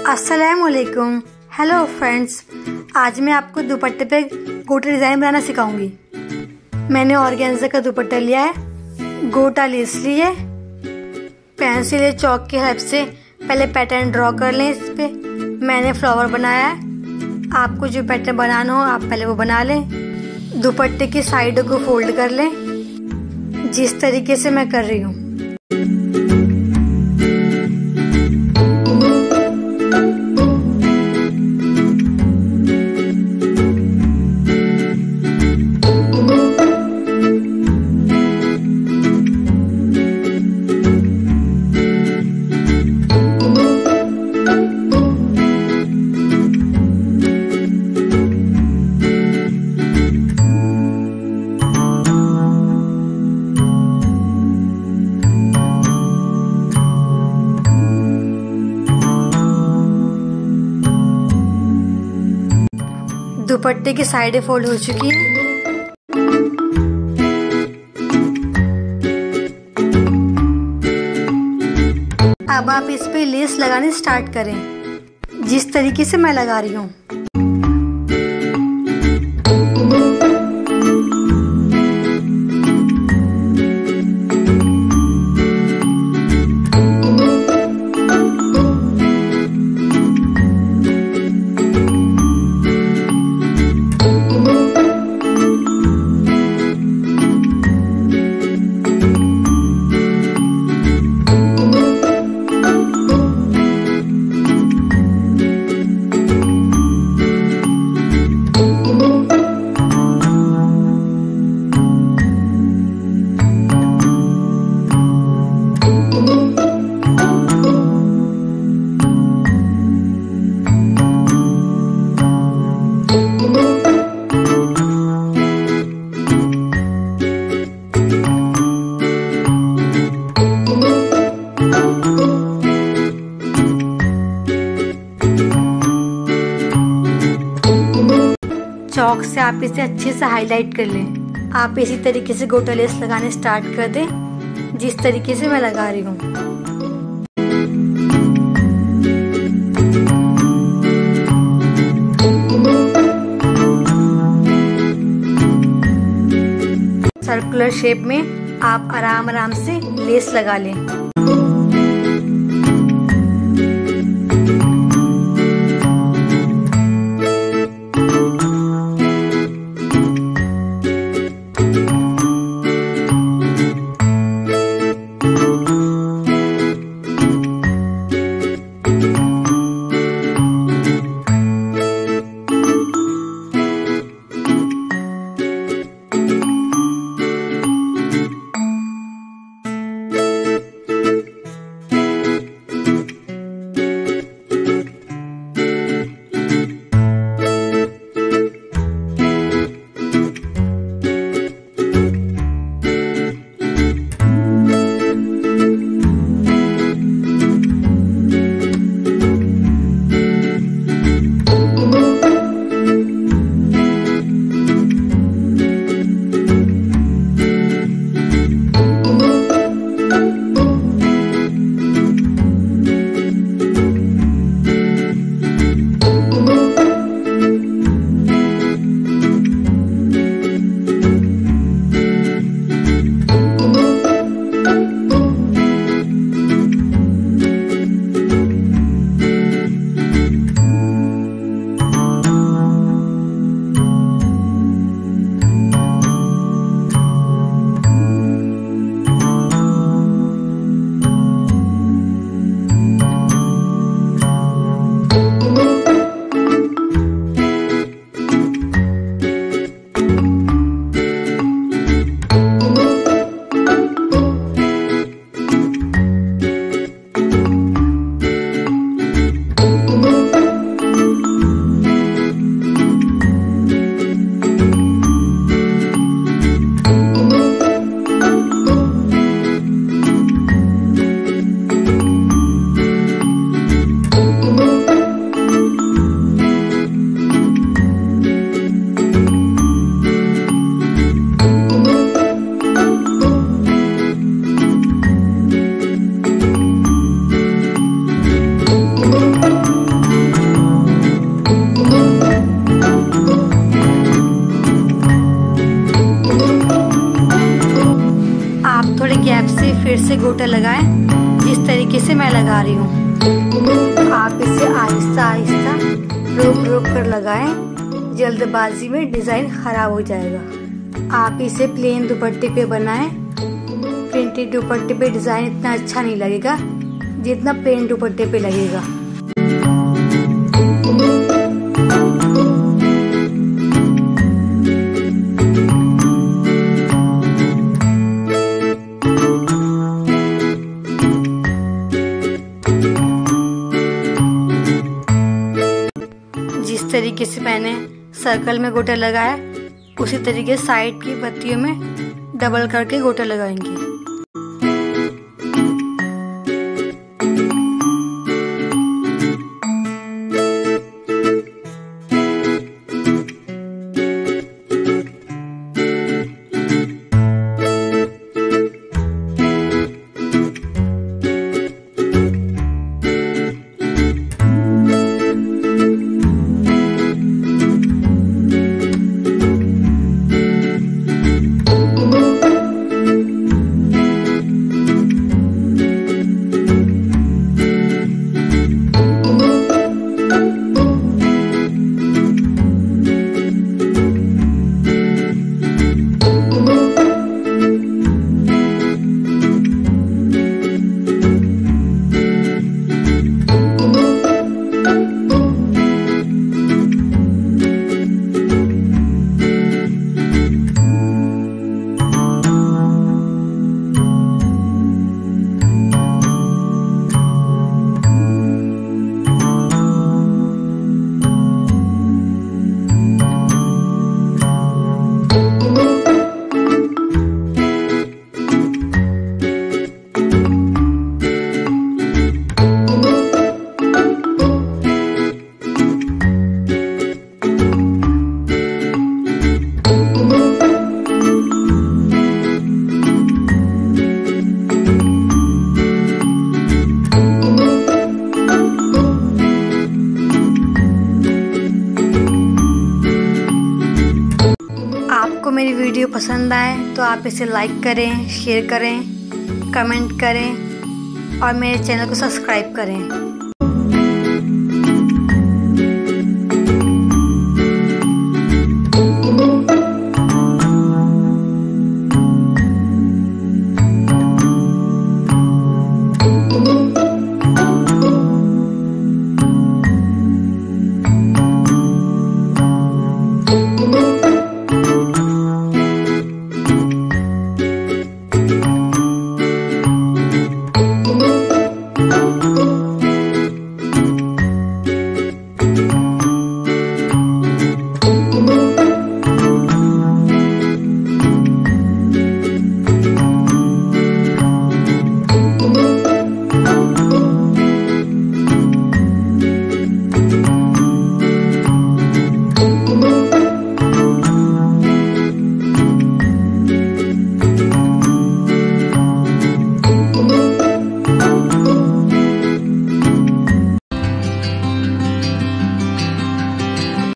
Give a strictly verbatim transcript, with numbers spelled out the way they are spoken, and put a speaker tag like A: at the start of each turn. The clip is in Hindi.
A: अस्सलामुअलैकुम। हेलो फ्रेंड्स, आज मैं आपको दुपट्टे पे गोटा डिज़ाइन बनाना सिखाऊंगी। मैंने ऑर्गेन्जा का दुपट्टा लिया है, गोटा लेस ली है, पेंसिल या चौक की हेल्प से पहले पैटर्न ड्रॉ कर लें। इस पे मैंने फ्लावर बनाया है। आपको जो पैटर्न बनाना हो आप पहले वो बना लें। दुपट्टे की साइडों को फोल्ड कर लें जिस तरीके से मैं कर रही हूँ। दुपट्टे की साइडें फोल्ड हो चुकी है। अब आप इस पे लेस लगाने स्टार्ट करें जिस तरीके से मैं लगा रही हूँ। चौक से आप इसे अच्छे से हाईलाइट कर लें। आप इसी तरीके से गोटा लेस लगाने स्टार्ट कर दें जिस तरीके से मैं लगा रही हूँ। सर्कुलर शेप में आप आराम आराम से लेस लगा लें। लगाएं जिस तरीके से मैं लगा रही हूँ। आप इसे आहिस्ता आहिस्ता रोक रोक कर लगाएं, जल्दबाजी में डिज़ाइन खराब हो जाएगा। आप इसे प्लेन दुपट्टे पे बनाएं। प्रिंटेड दुपट्टे पे डिज़ाइन इतना अच्छा नहीं लगेगा जितना प्लेन दुपट्टे पे लगेगा। जिस तरीके से मैंने सर्कल में गोटा लगाया उसी तरीके साइड की पत्तियों में डबल करके गोटा लगाएंगे। आपको मेरी वीडियो पसंद आए तो आप इसे लाइक करें, शेयर करें, कमेंट करें और मेरे चैनल को सब्सक्राइब करें।